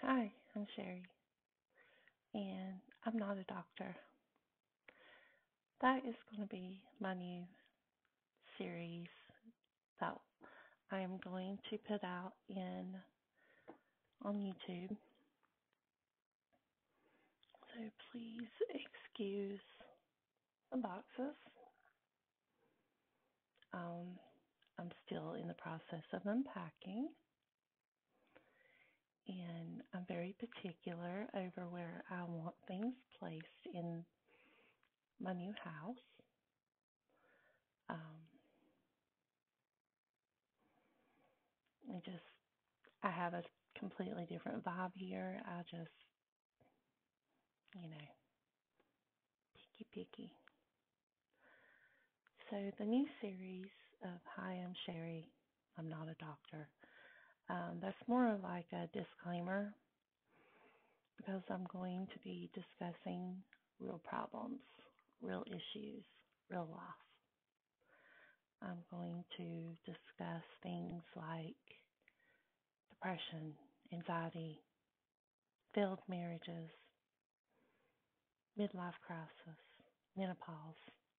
Hi, I'm Cheri, and I'm not a doctor. That is going to be my new series that I am going to put out in on YouTube. So please excuse the boxes. I'm still in the process of unpacking, and I'm very particular over where I want things placed in my new house. Um, I have a completely different vibe here. I just, you know, picky. So the new series of Hi, I'm Cheri, I'm not a doctor. That's more of like a disclaimer because I'm going to be discussing real problems, real issues, real life. I'm going to discuss things like depression, anxiety, failed marriages, midlife crisis, menopause.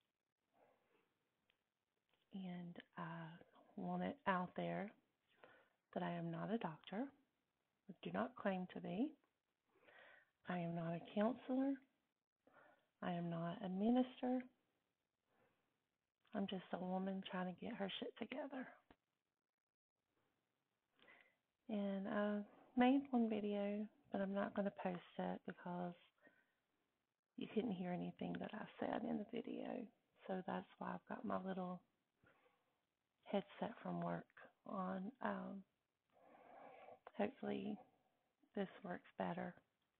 And I want it out there that I am not a doctor. I do not claim to be. I am not a counselor. I am not a minister. I'm just a woman trying to get her shit together. And I made one video, but I'm not going to post it because you couldn't hear anything that I said in the video. So that's why I've got my little headset from work on. Hopefully this works better.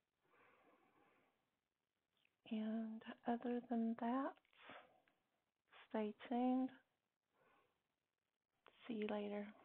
And other than that, stay tuned. See you later.